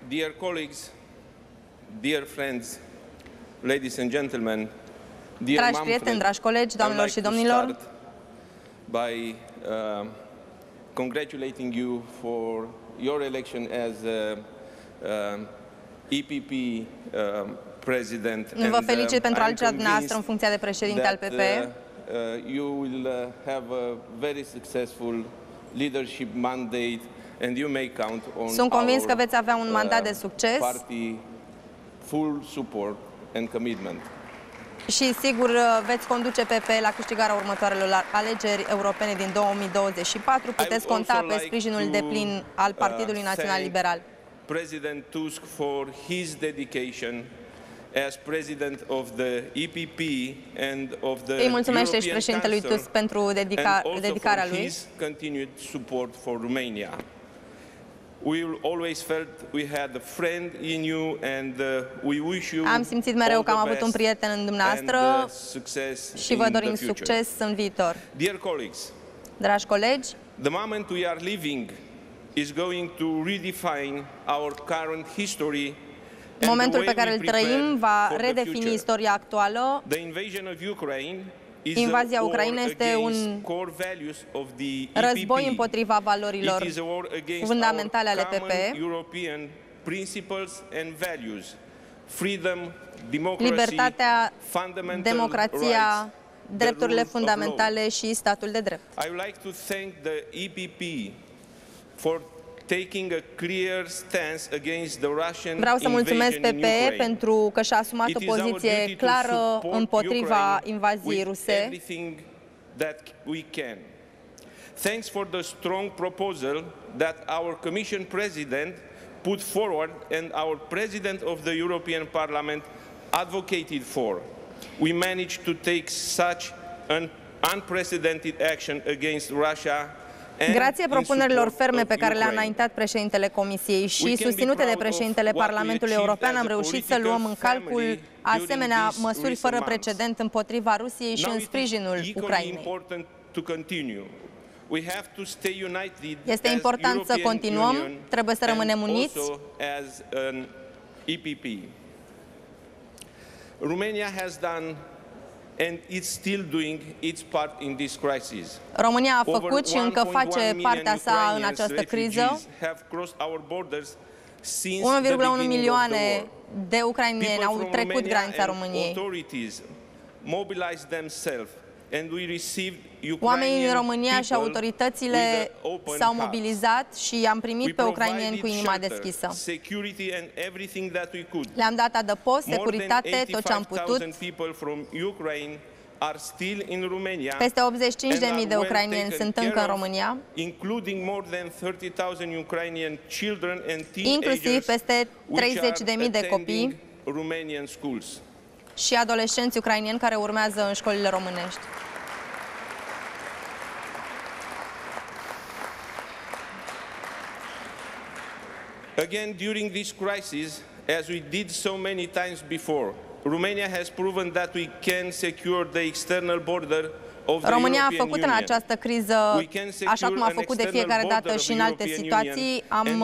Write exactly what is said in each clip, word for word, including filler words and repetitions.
Dear colleagues, dear friends, ladies and gentlemen, dear Dragi prieteni, dragi colegi, doamnelor și domnilor, by uh, congratulating you for your election as uh, uh, E P P uh, president. Vă felicit pentru alegerea dumneavoastră în funcția de președinte al P P E. Uh, you will uh, have a very successful leadership mandate and you may count on Sunt convins our, că veți avea un mandat de uh, succes party full support and commitment. și sigur veți conduce P P E la câștigarea următoarelor alegeri europene din două mii douăzeci și patru. Puteți conta pe sprijinul deplin al Partidului Național Liberal. President Tusk for his dedication as president of the E P P and of the Îi mulțumește și European președintelui Council Tusk pentru dedica and also dedicarea for lui. his continued support for Romania. We always felt we had a friend in you and uh, we wish you Am simțit mereu că am all the avut un best prieten în dumneavoastră and, uh, success și vă in dorim the future. succes în viitor. Dear colleagues, Dragi colegi, the moment we are living is going to redefine our current history. momentul pe care îl trăim va redefini istoria actuală. Invazia Ucrainei este un război împotriva valorilor fundamentale ale P P E. Libertatea, democrația, drepturile fundamentale și statul de drept. Vreau să mulțumesc P P E pentru că și-a asumat o poziție clară împotriva invaziei ruse. Thanks for the strong proposal that our Commission President put forward and our President of the European Parliament advocated for. We managed to take such an unprecedented action against Russia. Grație propunerilor ferme pe care le-a înaintat președintele Comisiei și susținute de președintele Parlamentului European, am reușit să luăm în calcul asemenea măsuri fără precedent împotriva Rusiei și în sprijinul Ucrainei. Este important să continuăm, trebuie să rămânem uniți. Romania has done and it's still doing its part in this crisis. România a făcut și încă face partea sa în această criză. unu virgulă unu milioane de ucraineni au trecut granița României. Oamenii din România și autoritățile s-au mobilizat și am primit pe ucraineni cu inima deschisă. Le-am dat adăpost, securitate, tot ce am putut. Peste optzeci și cinci de mii de ucraineni sunt încă în România, inclusiv peste treizeci de mii de copii și adolescenți ucraineni care urmează în școlile românești. Again, during this crisis, as we did so many times before, Romania has proven that we can secure the external border of the România a European făcut în această criză, așa cum a făcut de fiecare dată și în alte situații, am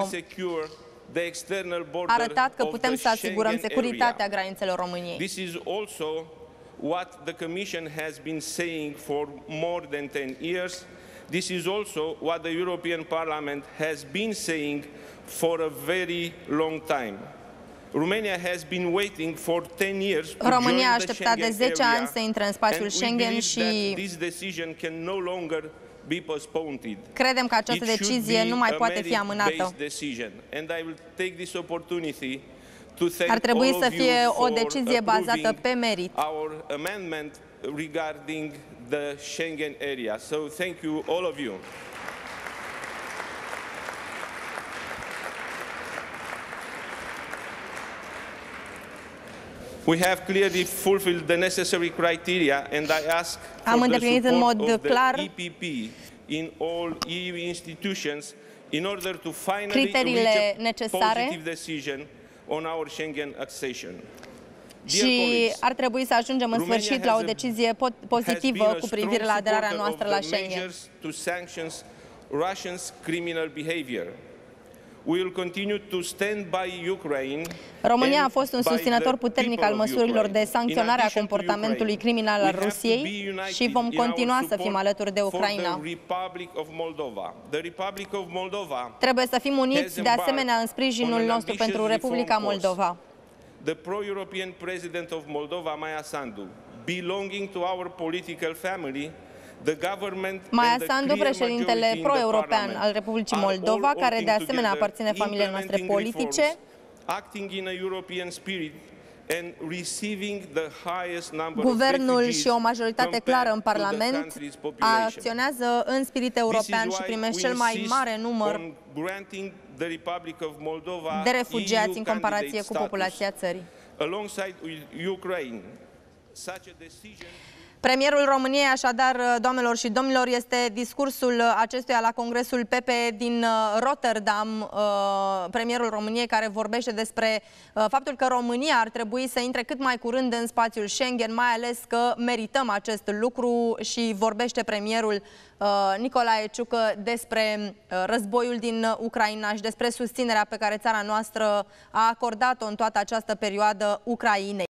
arătat că putem să asigurăm securitatea granițelor României. This is also what the Commission has been saying for more than ten years. This is also what the European Parliament has been saying for a very long time. Romania has been waiting for ten years to România a join the așteptat de Schengen zece area, ani să intre în spațiul and we Schengen believe și that this decision can no longer be postponed. credem că această decizie nu mai poate fi amânată. Ar trebui să fie o decizie bazată pe merit. Our amendment regarding the Schengen area. So thank you all of you. We have clearly fulfilled the necessary criteria and I ask Am for the îndeplinit în support mod of the clar E P P in all E U institutions in order to finally criteriile reach a necesare positive decision on our Schengen accession. și ar trebui să ajungem în sfârșit la o decizie pozitivă cu privire la aderarea noastră la Schengen. România a fost un susținător puternic al măsurilor de sancționare a comportamentului criminal al Rusiei și vom continua să fim alături de Ucraina. Trebuie să fim uniți de asemenea în sprijinul nostru pentru Republica Moldova. The pro-European president of Moldova, Maia Sandu, belonging to our political family, the government Maia Sandu, președintele pro-european al Republicii Moldova, care de asemenea aparține familiei noastre politice, guvernul și o majoritate clară în Parlament acționează în spirit european și primește cel mai mare număr de refugiați în comparație cu populația țării. Premierul României, așadar, doamnelor și domnilor, este discursul acestuia la Congresul P P E din Rotterdam, premierul României, care vorbește despre faptul că România ar trebui să intre cât mai curând în spațiul Schengen, mai ales că merităm acest lucru, și vorbește premierul Nicolae Ciucă despre războiul din Ucraina și despre susținerea pe care țara noastră a acordat-o în toată această perioadă Ucrainei.